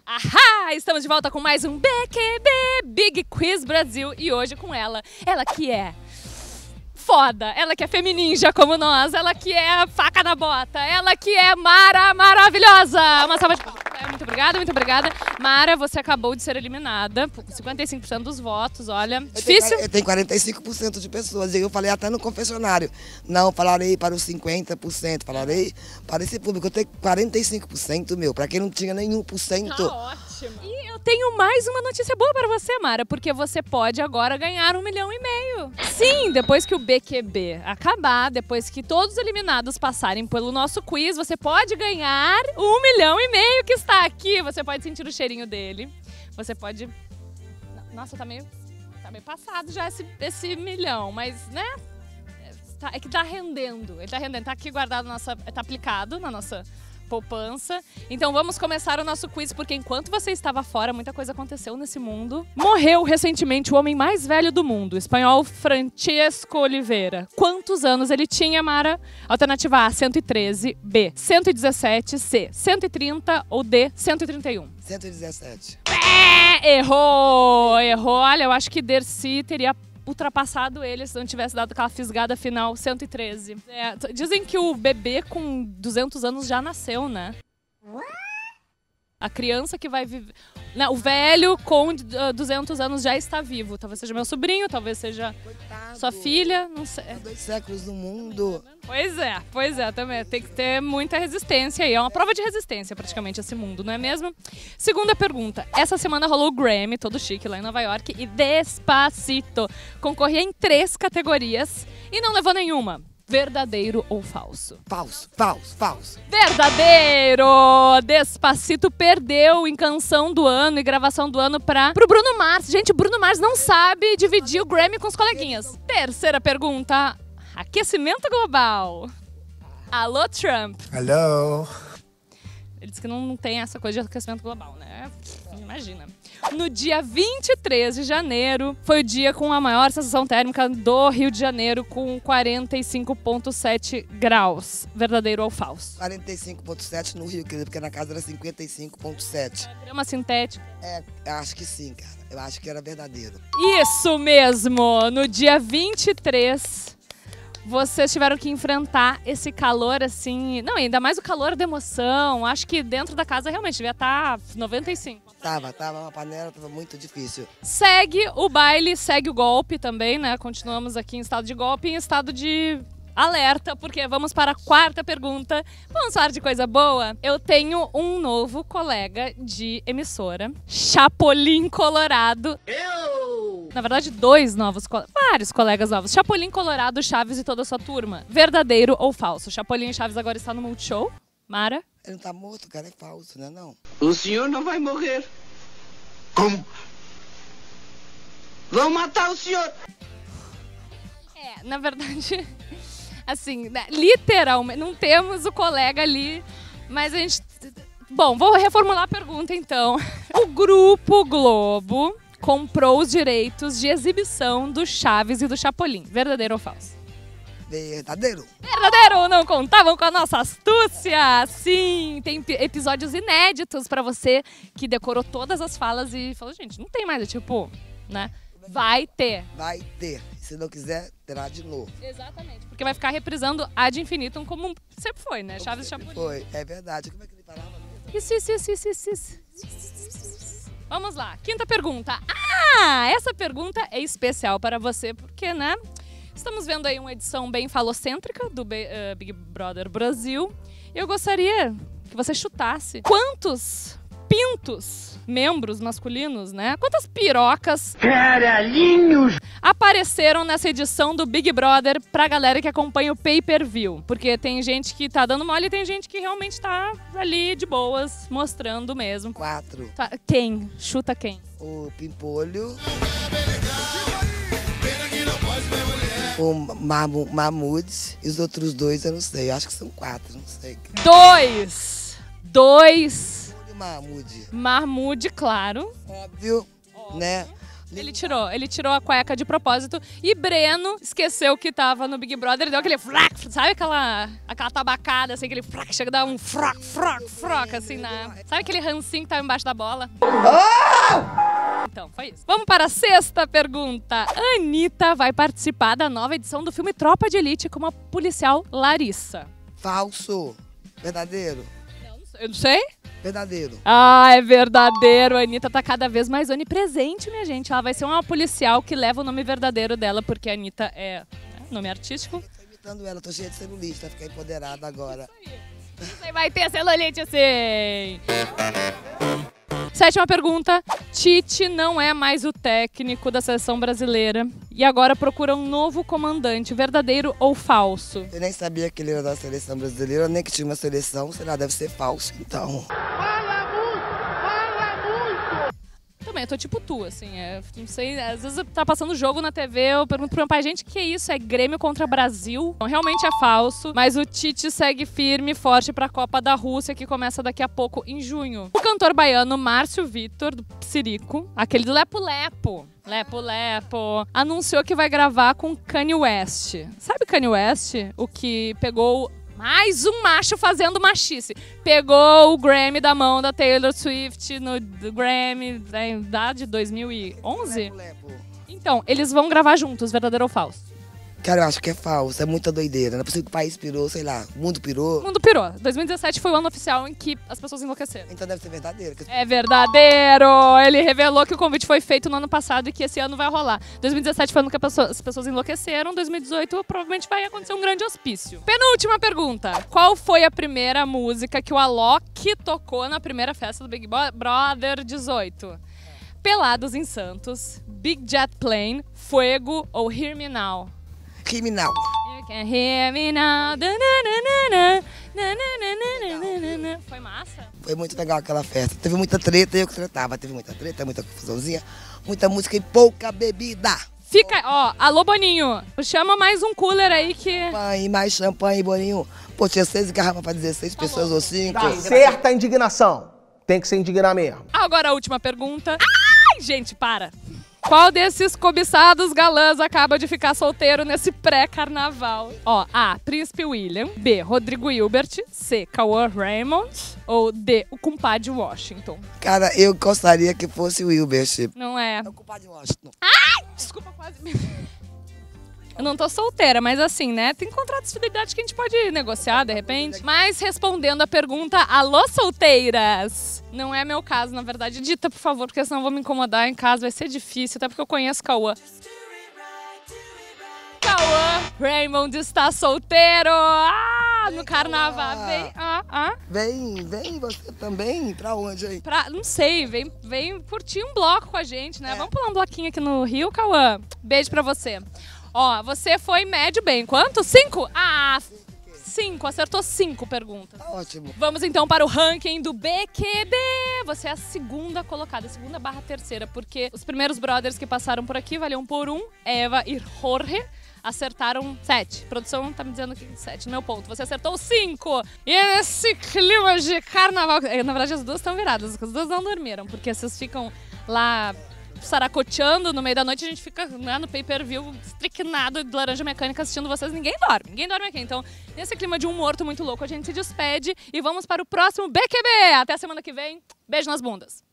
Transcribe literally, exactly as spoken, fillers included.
Ahá! Estamos de volta com mais um B Q B Big Quiz Brasil e hoje com ela, ela que é foda, ela que é femininja como nós, ela que é faca na bota, ela que é Mara maravilhosa! Uma salva de palmas. Muito obrigada, muito obrigada. Mara, você acabou de ser eliminada por cinquenta e cinco por cento dos votos, olha, eu difícil. Tenho, eu tenho quarenta e cinco por cento de pessoas e eu falei até no confessionário, não, falarei para os cinquenta por cento, falarei para esse público, eu tenho quarenta e cinco por cento, meu, para quem não tinha nenhum por cento. Tá ótimo. E eu tenho mais uma notícia boa para você, Mara, porque você pode agora ganhar um milhão e meio. Sim, depois que o B Q B acabar, depois que todos os eliminados passarem pelo nosso quiz, você pode ganhar um milhão e meio que está aqui. Você pode sentir o cheirinho dele. Você pode... Nossa, tá meio, tá meio passado já esse, esse milhão, mas, né? Tá, é que tá rendendo. Ele tá rendendo. Tá aqui guardado, na nossa, tá aplicado na nossa poupança. Então vamos começar o nosso quiz, porque enquanto você estava fora, muita coisa aconteceu nesse mundo. Morreu recentemente o homem mais velho do mundo, o espanhol Francisco Oliveira. Quantos anos ele tinha, Mara? Alternativa A, cento e treze, B, cento e dezessete, C, cento e trinta ou D, cento e trinta e um. cento e dezessete. É, errou! Errou. Olha, eu acho que Dercy teria ultrapassado ele se não tivesse dado aquela fisgada final, cento e treze. É, dizem que o bebê com duzentos anos já nasceu, né? A criança que vai viver... Não, o velho com uh, duzentos anos já está vivo. Talvez seja meu sobrinho, talvez seja Coitado. Sua filha, não sei. Há dois séculos no mundo. Pois é, pois é, também. Tem que ter muita resistência aí. É uma prova de resistência praticamente esse mundo, não é mesmo? Segunda pergunta. Essa semana rolou o Grammy, todo chique, lá em Nova York, e Despacito concorria em três categorias e não levou nenhuma. Verdadeiro ou falso? Falso, falso, falso. Verdadeiro! Despacito perdeu em canção do ano e gravação do ano para pro Bruno Mars. Gente, o Bruno Mars não sabe dividir o Grammy com os coleguinhas. Terceira pergunta. Aquecimento global. Alô, Trump. Hello. Ele disse que não tem essa coisa de aquecimento global, né? Imagina. No dia vinte e três de janeiro, foi o dia com a maior sensação térmica do Rio de Janeiro, com quarenta e cinco vírgula sete graus. Verdadeiro ou falso? quarenta e cinco vírgula sete no Rio, querido, porque na casa era cinquenta e cinco vírgula sete. Grama sintética. É, eu acho que sim, cara. Eu acho que era verdadeiro. Isso mesmo! No dia vinte e três, vocês tiveram que enfrentar esse calor assim... Não, ainda mais o calor da emoção. Acho que dentro da casa realmente devia estar noventa e cinco. Tava, tava uma panela, tava muito difícil. Segue o baile, segue o golpe também, né? Continuamos aqui em estado de golpe e em estado de alerta, porque vamos para a quarta pergunta. Vamos falar de coisa boa? Eu tenho um novo colega de emissora, Chapolin Colorado. Eu! Na verdade, dois novos, vários colegas novos. Chapolin Colorado, Chaves e toda a sua turma. Verdadeiro ou falso? Chapolin e Chaves agora está no Multishow. Mara? Ele não tá morto, cara, é falso, né não? O senhor não vai morrer. Como? Vão matar o senhor. É, na verdade, assim, né, literalmente, não temos o colega ali, mas a gente... Bom, vou reformular a pergunta então. O Grupo Globo comprou os direitos de exibição do Chaves e do Chapolin. Verdadeiro ou falso? Verdadeiro. Verdadeiro! Não contavam com a nossa astúcia! Sim, tem episódios inéditos pra você que decorou todas as falas e falou, gente, não tem mais, é tipo, né? Vai ter. Vai ter. Se não quiser, terá de novo. Exatamente, porque vai ficar reprisando ad infinitum como sempre foi, né? Chaves e Chapolin. Foi, é verdade. Como é que ele falava mesmo? Isso, isso, isso, isso, isso, isso. Vamos lá, quinta pergunta. Ah, essa pergunta é especial para você, porque, né? Estamos vendo aí uma edição bem falocêntrica do Big Brother Brasil. Eu gostaria que você chutasse quantos pintos, membros masculinos, né? Quantas pirocas Caralhinhos! apareceram nessa edição do Big Brother pra galera que acompanha o pay-per-view. Porque tem gente que tá dando mole e tem gente que realmente tá ali de boas, mostrando mesmo. Quatro. Tá, quem? Chuta quem? O Pimpolho. O Mamu, Mahmoud e os outros dois eu não sei. Eu acho que são quatro, não sei. Dois! Dois! O Mahmoud. Mahmoud, claro. Óbvio, né? Ele tirou, ele tirou a cueca de propósito e Breno esqueceu que tava no Big Brother e deu aquele frac, sabe aquela, aquela tabacada, assim, aquele frac, chega a dar um froc, froc, froc, assim, na... Sabe aquele rancinho que tava embaixo da bola? Então, foi isso. Vamos para a sexta pergunta. Anitta vai participar da nova edição do filme Tropa de Elite como a policial Larissa. Falso. Verdadeiro. Eu não sei. Verdadeiro. Ah, é verdadeiro. A Anitta tá cada vez mais onipresente, minha gente. Ela vai ser uma policial que leva o nome verdadeiro dela, porque a Anitta é né, nome artístico. Tô imitando ela, tô cheia de celulite, vai ficar empoderada agora. Você vai ter celulite assim. Sétima pergunta. Tite não é mais o técnico da seleção brasileira e agora procura um novo comandante, verdadeiro ou falso? Eu nem sabia que ele era da seleção brasileira, nem que tinha uma seleção, sei lá, deve ser falso, então. Também, eu tô tipo tu, assim, é, não sei, às vezes tá passando jogo na T V, eu pergunto pro meu pai, gente, o que é isso? É Grêmio contra Brasil? Então, realmente é falso, mas o Tite segue firme e forte pra Copa da Rússia, que começa daqui a pouco, em junho. O cantor baiano Márcio Vitor, do Psirico, aquele do Lepo Lepo, Lepo Lepo, anunciou que vai gravar com Kanye West. Sabe Kanye West? O que pegou... Mais um macho fazendo machice. Pegou o Grammy da mão da Taylor Swift no Grammy da de dois mil e onze? Lepo, lepo. Então, eles vão gravar juntos, verdadeiro ou falso? Cara, eu acho que é falso, é muita doideira. Não é possível que o país pirou, sei lá, o mundo pirou. O mundo pirou. dois mil e dezessete foi o ano oficial em que as pessoas enlouqueceram. Então deve ser verdadeiro. que- É verdadeiro! Ele revelou que o convite foi feito no ano passado e que esse ano vai rolar. dois mil e dezessete foi o ano que a pessoa- as pessoas enlouqueceram. dois mil e dezoito provavelmente vai acontecer um grande hospício. Penúltima pergunta. Qual foi a primeira música que o Alok tocou na primeira festa do Big Bo- Brother dezoito? Pelados em Santos, Big Jet Plane, Fuego ou Hear Me Now? Criminal. You can hear me now. Da, na, na, na, na, na, na, na, na, na. Foi massa? Foi muito legal aquela festa. Teve muita treta, eu que tretava. Teve muita treta, muita confusãozinha, muita música e pouca bebida. Fica, ó, alô Boninho, chama mais um cooler aí que... Champanhe, mais champanhe, Boninho. Pô, tinha seis garrafas para dezesseis pessoas ou cinco. Tá certa a indignação. Tem que se indignar mesmo. Agora a última pergunta. Ai, gente, para. Qual desses cobiçados galãs acaba de ficar solteiro nesse pré-carnaval? Ó, A, Príncipe William. B, Rodrigo Hilbert. C, Cauã Raymond. Ou D, o compadre Washington. Cara, eu gostaria que fosse o Wilbert. Não é. É o compadre Washington. Desculpa, quase me... Eu não tô solteira, mas assim, né? Tem contratos de fidelidade que a gente pode negociar, de repente. Mas respondendo a pergunta, alô, solteiras? Não é meu caso, na verdade. Dita, por favor, porque senão eu vou me incomodar em casa. Vai ser difícil, até porque eu conheço Cauã. Cauã Raymond está solteiro! Ah, no carnaval. Vem, ah, ah. Vem, vem você também. Pra onde aí? Pra, não sei, vem, vem curtir um bloco com a gente, né? Vamos pular um bloquinho aqui no Rio, Cauã. Beijo pra você. Ó, você foi médio bem. Quanto? Cinco? Ah, cinco. Acertou cinco perguntas. Tá ótimo. Vamos então para o ranking do B Q B. Você é a segunda colocada, segunda barra terceira, porque os primeiros brothers que passaram por aqui valiam por um. Eva e Jorge acertaram sete. A produção tá me dizendo que sete, no meu ponto. Você acertou cinco. E nesse clima de carnaval... Na verdade, as duas estão viradas. As duas não dormiram, porque vocês ficam lá... saracoteando no meio da noite, a gente fica né, no pay-per-view estricnado de laranja mecânica assistindo vocês, ninguém dorme, ninguém dorme aqui. Então, nesse clima de um morto muito louco, a gente se despede e vamos para o próximo B Q B. Até a semana que vem. Beijo nas bundas.